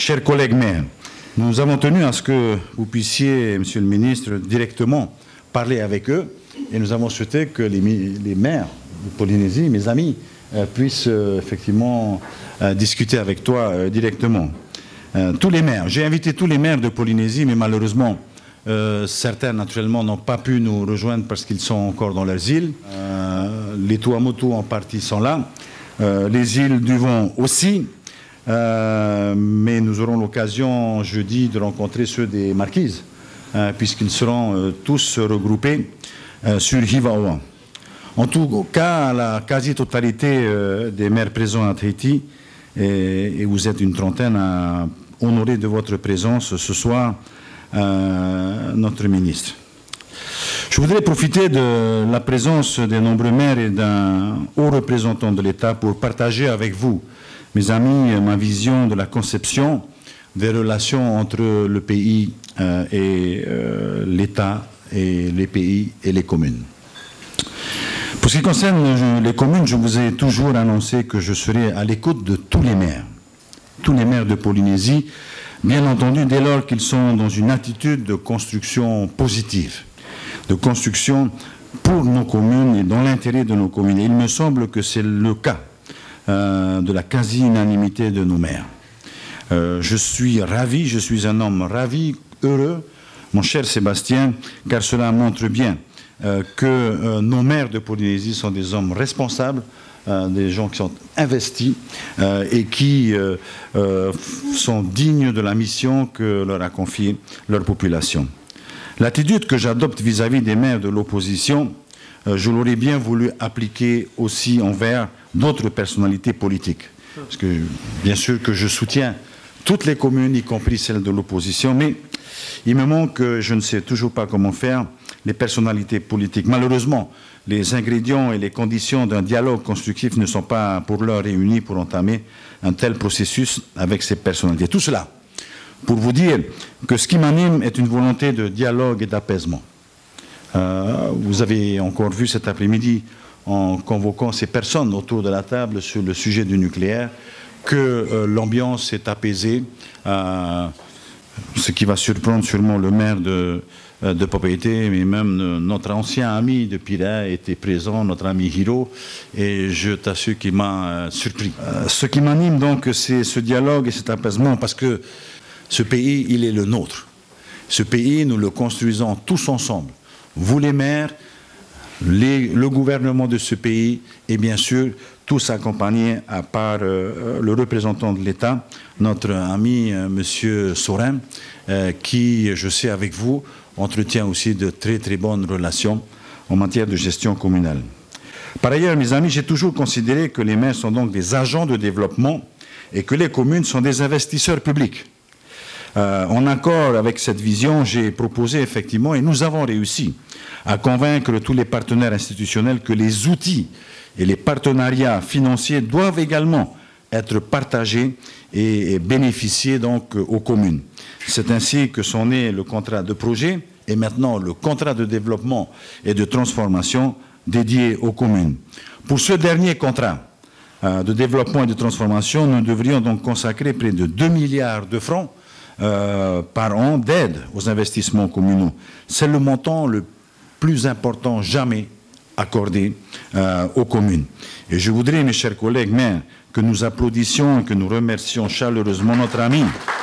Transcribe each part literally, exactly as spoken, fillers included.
chers collègues maires, nous avons tenu à ce que vous puissiez, Monsieur le ministre, directement parler avec eux, et nous avons souhaité que les, les maires de Polynésie, mes amis, euh, puissent euh, effectivement euh, discuter avec toi euh, directement. Euh, tous les maires, j'ai invité tous les maires de Polynésie, mais malheureusement, euh, certains naturellement n'ont pas pu nous rejoindre parce qu'ils sont encore dans leurs îles. Euh, les Tuamotu en partie sont là, euh, les îles du Vent aussi. Euh, mais nous aurons l'occasion jeudi de rencontrer ceux des Marquises, euh, puisqu'ils seront euh, tous regroupés euh, sur Hivaoa. En tout cas, la quasi-totalité euh, des maires présents à Tahiti, et, et vous êtes une trentaine à honorer de votre présence ce soir euh, notre ministre. Je voudrais profiter de la présence des nombreux maires et d'un haut représentant de l'État pour partager avec vous, mes amis, ma vision de la conception des relations entre le pays euh, et euh, l'État et les pays et les communes. Pour ce qui concerne les communes, je vous ai toujours annoncé que je serai à l'écoute de tous les maires, tous les maires de Polynésie, bien entendu dès lors qu'ils sont dans une attitude de construction positive, de construction pour nos communes et dans l'intérêt de nos communes. Et il me semble que c'est le cas Euh, de la quasi-unanimité de nos maires. Euh, je suis ravi, je suis un homme ravi, heureux, mon cher Sébastien, car cela montre bien euh, que euh, nos maires de Polynésie sont des hommes responsables, euh, des gens qui sont investis euh, et qui euh, euh, sont dignes de la mission que leur a confiée leur population. L'attitude que j'adopte vis-à-vis des maires de l'opposition, euh, je l'aurais bien voulu appliquer aussi envers d'autres personnalités politiques. Parce que, bien sûr, que je soutiens toutes les communes, y compris celles de l'opposition, mais il me manque, je ne sais toujours pas comment faire, les personnalités politiques. Malheureusement, les ingrédients et les conditions d'un dialogue constructif ne sont pas pour l'heure réunis pour entamer un tel processus avec ces personnalités. Tout cela pour vous dire que ce qui m'anime est une volonté de dialogue et d'apaisement. Euh, vous avez encore vu cet après-midi, en convoquant ces personnes autour de la table sur le sujet du nucléaire, que euh, l'ambiance est apaisée, euh, ce qui va surprendre sûrement le maire de, euh, de Papeete, mais même euh, notre ancien ami de Pira était présent, notre ami Hiro, et je t'assure qu'il m'a euh, surpris. Euh, ce qui m'anime donc, c'est ce dialogue et cet apaisement, parce que ce pays, il est le nôtre. Ce pays, nous le construisons tous ensemble. Vous les maires, Les, le gouvernement de ce pays et bien sûr tous accompagnés à part euh, le représentant de l'État, notre ami euh, Monsieur Sorin, euh, qui, je sais avec vous, entretient aussi de très très bonnes relations en matière de gestion communale. Par ailleurs, mes amis, j'ai toujours considéré que les maires sont donc des agents de développement et que les communes sont des investisseurs publics. Euh, en accord avec cette vision, j'ai proposé effectivement, et nous avons réussi, à convaincre tous les partenaires institutionnels que les outils et les partenariats financiers doivent également être partagés et, et bénéficier donc aux communes. C'est ainsi que sont nés le contrat de projet et maintenant le contrat de développement et de transformation dédié aux communes. Pour ce dernier contrat euh, de développement et de transformation, nous devrions donc consacrer près de deux milliards de francs Euh, par an d'aide aux investissements communaux. C'est le montant le plus important jamais accordé euh, aux communes. Et je voudrais, mes chers collègues maires, que nous applaudissions et que nous remercions chaleureusement notre ami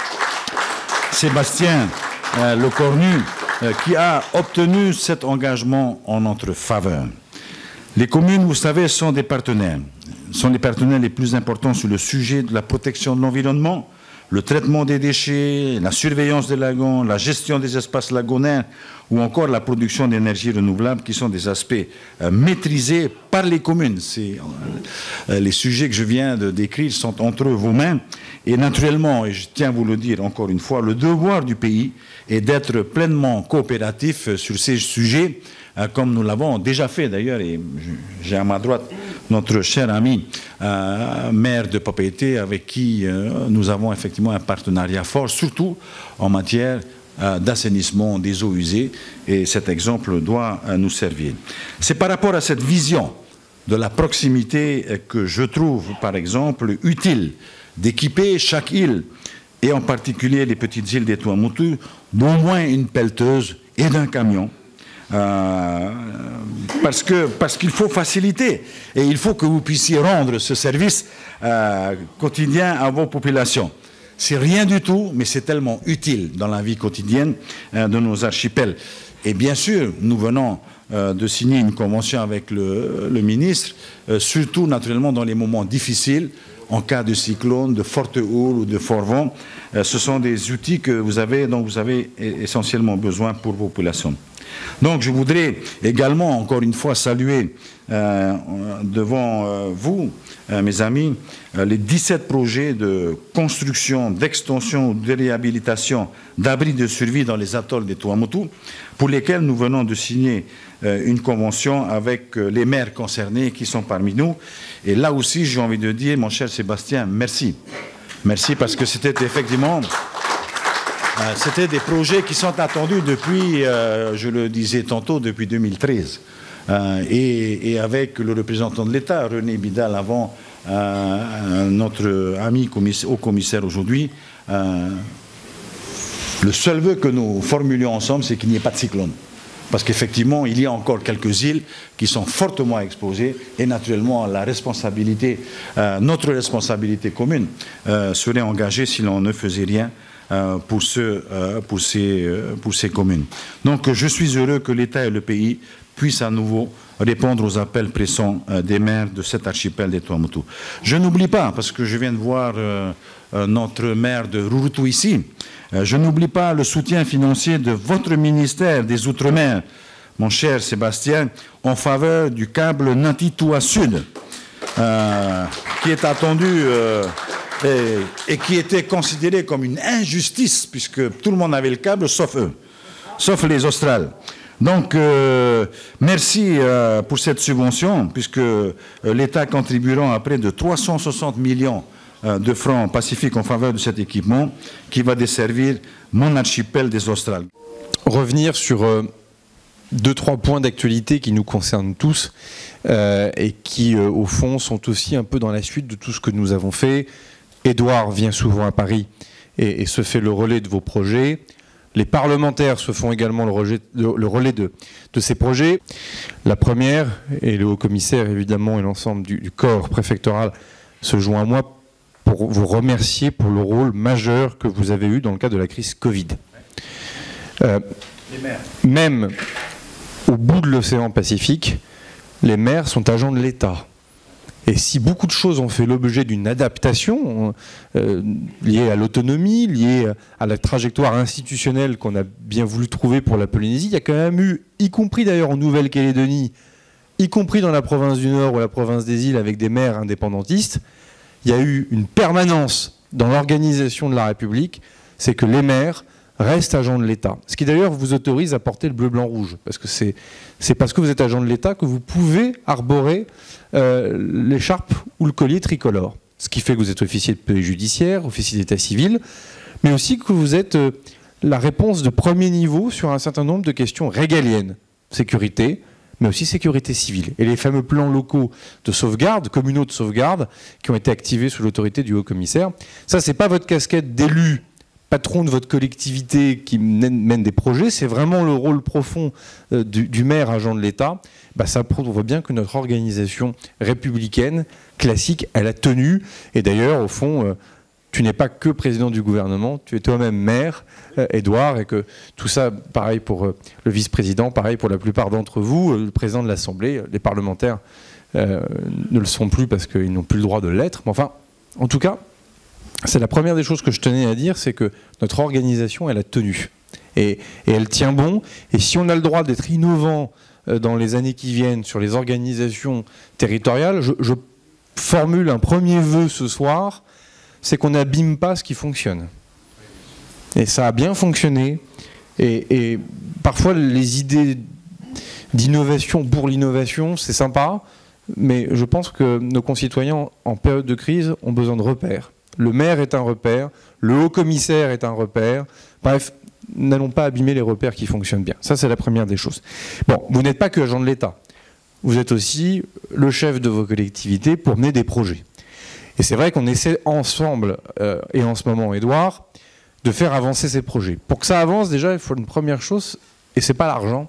Sébastien euh, Lecornu, euh, qui a obtenu cet engagement en notre faveur. Les communes, vous savez, sont des partenaires. Sont les partenaires les plus importants sur le sujet de la protection de l'environnement, le traitement des déchets, la surveillance des lagons, la gestion des espaces lagonaires ou encore la production d'énergie renouvelable qui sont des aspects euh, maîtrisés par les communes. C'est, euh, les sujets que je viens de décrire sont entre vos mains et naturellement, et je tiens à vous le dire encore une fois, le devoir du pays est d'être pleinement coopératif sur ces sujets euh, comme nous l'avons déjà fait d'ailleurs, et j'ai à ma droite notre cher ami euh, maire de Papeete avec qui euh, nous avons effectivement un partenariat fort, surtout en matière euh, d'assainissement des eaux usées, et cet exemple doit euh, nous servir. C'est par rapport à cette vision de la proximité euh, que je trouve par exemple utile d'équiper chaque île et en particulier les petites îles des Tuamotu, d'au moins une pelleteuse et d'un camion. Euh, parce que, parce qu'il faut faciliter et il faut que vous puissiez rendre ce service euh, quotidien à vos populations. C'est rien du tout, mais c'est tellement utile dans la vie quotidienne euh, de nos archipels. Et bien sûr, nous venons euh, de signer une convention avec le, le ministre, euh, surtout naturellement dans les moments difficiles, en cas de cyclone, de forte houle ou de fort vent. Euh, ce sont des outils que vous avez, dont vous avez essentiellement besoin pour vos populations. Donc je voudrais également, encore une fois, saluer euh, devant euh, vous, euh, mes amis, euh, les dix-sept projets de construction, d'extension ou de réhabilitation d'abris de survie dans les atolls des Tuamotu, pour lesquels nous venons de signer euh, une convention avec euh, les maires concernés qui sont parmi nous. Et là aussi, j'ai envie de dire, mon cher Sébastien, merci. Merci parce que c'était effectivement... Euh, C'était des projets qui sont attendus depuis, euh, je le disais tantôt, depuis deux mille treize. Euh, et, et avec le représentant de l'État, René Bidal, avant euh, notre ami commissaire, haut commissaire aujourd'hui, euh, le seul vœu que nous formulions ensemble, c'est qu'il n'y ait pas de cyclone. Parce qu'effectivement, il y a encore quelques îles qui sont fortement exposées et naturellement, la responsabilité, euh, notre responsabilité commune euh, serait engagée si l'on ne faisait rien Pour, ce, pour, ces, pour ces communes. Donc je suis heureux que l'État et le pays puissent à nouveau répondre aux appels pressants des maires de cet archipel des Tuamotu. Je n'oublie pas, parce que je viens de voir notre maire de Rurutu ici, je n'oublie pas le soutien financier de votre ministère des Outre-mer, mon cher Sébastien, en faveur du câble Natitua Sud, euh, qui est attendu... Euh, Et, et qui était considéré comme une injustice, puisque tout le monde avait le câble, sauf eux, sauf les Australes. Donc, euh, merci euh, pour cette subvention, puisque euh, l'État contribuera à près de trois cent soixante millions euh, de francs pacifiques en faveur de cet équipement, qui va desservir mon archipel des Australes. Revenir sur euh, deux, trois points d'actualité qui nous concernent tous, euh, et qui, euh, au fond, sont aussi un peu dans la suite de tout ce que nous avons fait. Édouard vient souvent à Paris et, et se fait le relais de vos projets. Les parlementaires se font également le, rejet, le, le relais de, de ces projets. La première, et le haut-commissaire évidemment et l'ensemble du, du corps préfectoral se joint à moi pour vous remercier pour le rôle majeur que vous avez eu dans le cadre de la crise Covid. Euh, même au bout de l'océan Pacifique, les maires sont agents de l'État. Et si beaucoup de choses ont fait l'objet d'une adaptation euh, liée à l'autonomie, liée à la trajectoire institutionnelle qu'on a bien voulu trouver pour la Polynésie, il y a quand même eu, y compris d'ailleurs en Nouvelle-Calédonie, y compris dans la province du Nord ou la province des îles avec des maires indépendantistes, il y a eu une permanence dans l'organisation de la République, c'est que les maires restent agents de l'État. Ce qui d'ailleurs vous autorise à porter le bleu, blanc, rouge. Parce que c'est parce que vous êtes agent de l'État que vous pouvez arborer euh, l'écharpe ou le collier tricolore. Ce qui fait que vous êtes officier de police judiciaire, officier d'état civil, mais aussi que vous êtes euh, la réponse de premier niveau sur un certain nombre de questions régaliennes. Sécurité, mais aussi sécurité civile. Et les fameux plans locaux de sauvegarde, communaux de sauvegarde, qui ont été activés sous l'autorité du haut-commissaire, ça, c'est pas votre casquette d'élu patron de votre collectivité qui mène des projets, c'est vraiment le rôle profond euh, du, du maire agent de l'État. Bah, ça prouve bien que notre organisation républicaine classique, elle a tenu. Et d'ailleurs, au fond, euh, tu n'es pas que président du gouvernement, tu es toi-même maire, euh, Édouard, et que tout ça, pareil pour euh, le vice-président, pareil pour la plupart d'entre vous, euh, le président de l'Assemblée, les parlementaires euh, ne le sont plus parce qu'ils n'ont plus le droit de l'être. Mais enfin, en tout cas, c'est la première des choses que je tenais à dire, c'est que notre organisation, elle a tenu. Et, et elle tient bon. Et si on a le droit d'être innovant euh, dans les années qui viennent sur les organisations territoriales, je, je formule un premier vœu ce soir, c'est qu'on n'abîme pas ce qui fonctionne. Et ça a bien fonctionné. Et, et parfois, les idées d'innovation pour l'innovation, c'est sympa, mais je pense que nos concitoyens, en période de crise, ont besoin de repères. Le maire est un repère, le haut-commissaire est un repère. Bref, n'allons pas abîmer les repères qui fonctionnent bien. Ça, c'est la première des choses. Bon, vous n'êtes pas que agent de l'État. Vous êtes aussi le chef de vos collectivités pour mener des projets. Et c'est vrai qu'on essaie ensemble, euh, et en ce moment, Édouard, de faire avancer ces projets. Pour que ça avance, déjà, il faut une première chose, et c'est pas l'argent,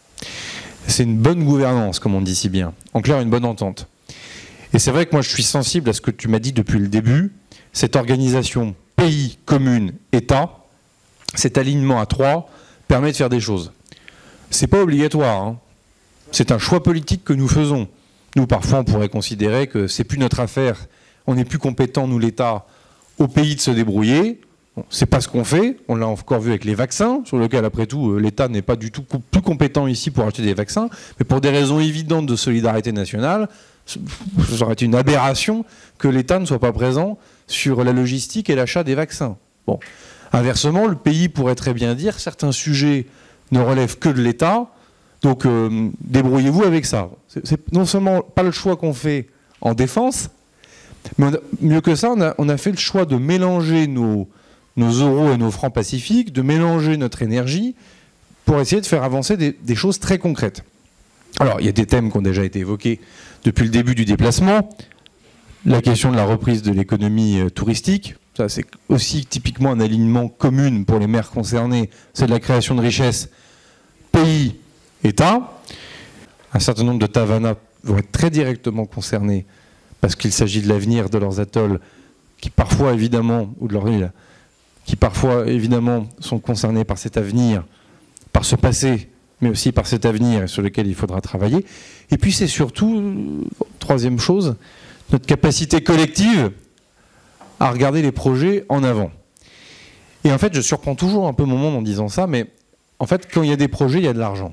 c'est une bonne gouvernance, comme on dit si bien. En clair, une bonne entente. Et c'est vrai que moi, je suis sensible à ce que tu m'as dit depuis le début, cette organisation pays, commune, État, cet alignement à trois permet de faire des choses. C'est pas obligatoire, hein. C'est un choix politique que nous faisons. Nous, parfois, on pourrait considérer que c'est plus notre affaire, on n'est plus compétent, nous, l'État, au pays de se débrouiller. Bon, c'est pas ce qu'on fait, on l'a encore vu avec les vaccins, sur lequel, après tout, l'État n'est pas du tout plus compétent ici pour acheter des vaccins, mais pour des raisons évidentes de solidarité nationale, ça aurait été une aberration que l'État ne soit pas présent sur la logistique et l'achat des vaccins. Bon. Inversement, le pays pourrait très bien dire certains sujets ne relèvent que de l'État, donc euh, débrouillez-vous avec ça. C'est non seulement pas le choix qu'on fait en défense, mais on a, mieux que ça, on a, on a fait le choix de mélanger nos, nos euros et nos francs pacifiques, de mélanger notre énergie pour essayer de faire avancer des, des choses très concrètes. Alors, il y a des thèmes qui ont déjà été évoqués depuis le début du déplacement. La question de la reprise de l'économie euh, touristique, ça c'est aussi typiquement un alignement commun pour les maires concernés, c'est de la création de richesses pays, État. Un certain nombre de Tavana vont être très directement concernés parce qu'il s'agit de l'avenir de leurs atolls qui parfois évidemment, ou de leur île, qui parfois évidemment sont concernés par cet avenir, par ce passé, mais aussi par cet avenir sur lequel il faudra travailler. Et puis c'est surtout, troisième chose, notre capacité collective à regarder les projets en avant. Et en fait, je surprends toujours un peu mon monde en disant ça, mais en fait, quand il y a des projets, il y a de l'argent.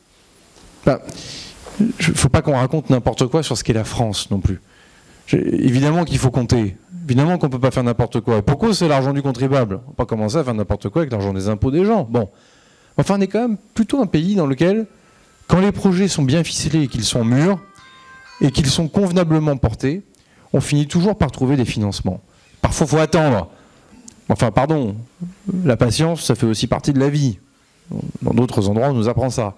Ben, il ne faut pas qu'on raconte n'importe quoi sur ce qu'est la France non plus. Évidemment qu'il faut compter. Évidemment qu'on ne peut pas faire n'importe quoi. Et pourquoi c'est l'argent du contribuable? On ne peut pas commencer à faire n'importe quoi avec l'argent des impôts des gens. Bon. Enfin, on est quand même plutôt un pays dans lequel, quand les projets sont bien ficelés et qu'ils sont mûrs, et qu'ils sont convenablement portés, on finit toujours par trouver des financements. Parfois, il faut attendre. Enfin, pardon, la patience, ça fait aussi partie de la vie. Dans d'autres endroits, on nous apprend ça.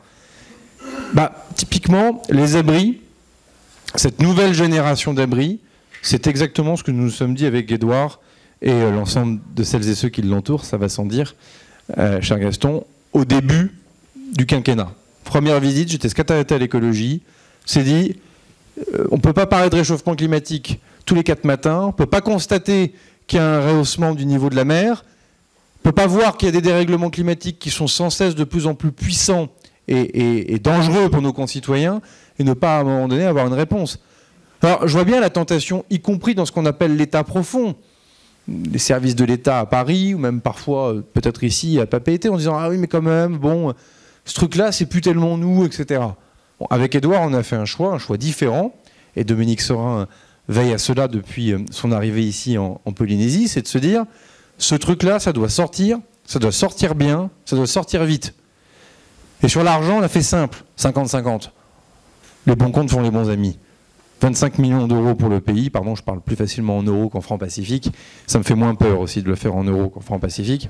Bah, typiquement, les abris, cette nouvelle génération d'abris, c'est exactement ce que nous nous sommes dit avec Édouard et euh, l'ensemble de celles et ceux qui l'entourent, ça va sans dire, euh, cher Gaston, au début du quinquennat. Première visite, j'étais secrétaire d'État à l'écologie, c'est dit, euh, on ne peut pas parler de réchauffement climatique tous les quatre matins, on ne peut pas constater qu'il y a un rehaussement du niveau de la mer, on ne peut pas voir qu'il y a des dérèglements climatiques qui sont sans cesse de plus en plus puissants et, et, et dangereux pour nos concitoyens, et ne pas à un moment donné avoir une réponse. Alors je vois bien la tentation, y compris dans ce qu'on appelle l'État profond, les services de l'État à Paris, ou même parfois peut-être ici à Papeete, en disant « Ah oui mais quand même, bon, ce truc-là c'est plus tellement nous, et cetera » Bon, avec Édouard on a fait un choix, un choix différent, et Dominique Serin veille à cela depuis son arrivée ici en, en Polynésie, c'est de se dire « Ce truc-là, ça doit sortir, ça doit sortir bien, ça doit sortir vite. » Et sur l'argent, on a fait simple, cinquante cinquante. Les bons comptes font les bons amis. vingt-cinq millions d'euros pour le pays, pardon, je parle plus facilement en euros qu'en francs pacifiques. Ça me fait moins peur aussi de le faire en euros qu'en francs pacifiques.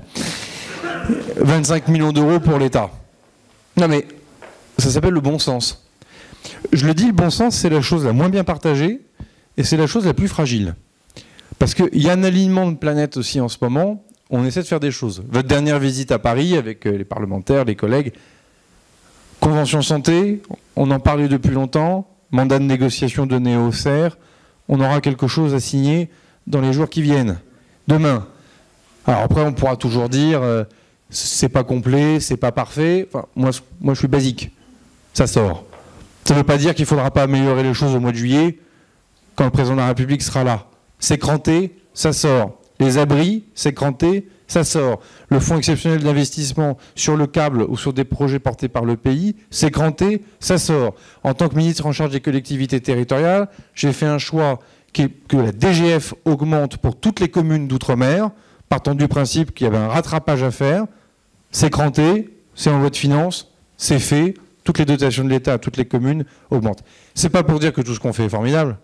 vingt-cinq millions d'euros pour l'État. Non mais, ça s'appelle le bon sens. Je le dis, le bon sens, c'est la chose la moins bien partagée et c'est la chose la plus fragile. Parce qu'il y a un alignement de planète aussi en ce moment, on essaie de faire des choses. Votre dernière visite à Paris avec les parlementaires, les collègues, Convention santé, on en parlait depuis longtemps, mandat de négociation donné au C E R, on aura quelque chose à signer dans les jours qui viennent, demain. Alors après, on pourra toujours dire, euh, c'est pas complet, c'est pas parfait. Enfin, moi, moi, je suis basique, ça sort. Ça ne veut pas dire qu'il ne faudra pas améliorer les choses au mois de juillet, quand le président de la République sera là. C'est cranté, ça sort. Les abris, c'est cranté, ça sort. Le fonds exceptionnel d'investissement sur le câble ou sur des projets portés par le pays, c'est cranté, ça sort. En tant que ministre en charge des collectivités territoriales, j'ai fait un choix qui est que la D G F augmente pour toutes les communes d'outre-mer, partant du principe qu'il y avait un rattrapage à faire. C'est cranté, c'est en loi de finances, c'est fait. Toutes les dotations de l'État à toutes les communes augmentent. C'est pas pour dire que tout ce qu'on fait est formidable.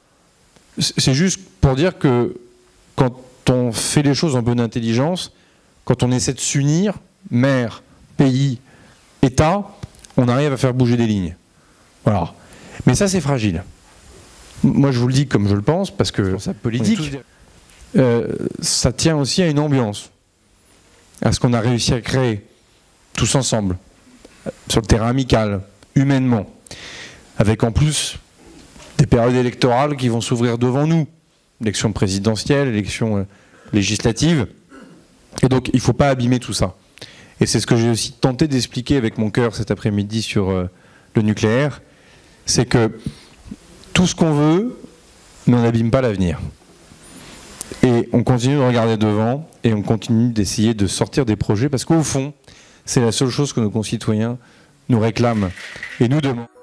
C'est juste pour dire que quand on fait les choses en bonne intelligence, quand on essaie de s'unir, maire, pays, État, on arrive à faire bouger des lignes. Voilà. Mais ça, c'est fragile. moi je vous le dis comme je le pense, parce que ça politique, euh, ça tient aussi à une ambiance, à ce qu'on a réussi à créer tous ensemble, sur le terrain amical, humainement, avec en plus des périodes électorales qui vont s'ouvrir devant nous, élection présidentielle, élection euh, législative, et donc il ne faut pas abîmer tout ça. Et c'est ce que j'ai aussi tenté d'expliquer avec mon cœur cet après-midi sur euh, le nucléaire, c'est que tout ce qu'on veut, mais on n'abîme pas l'avenir. Et on continue de regarder devant, et on continue d'essayer de sortir des projets, parce qu'au fond, c'est la seule chose que nos concitoyens nous réclament et nous demandent.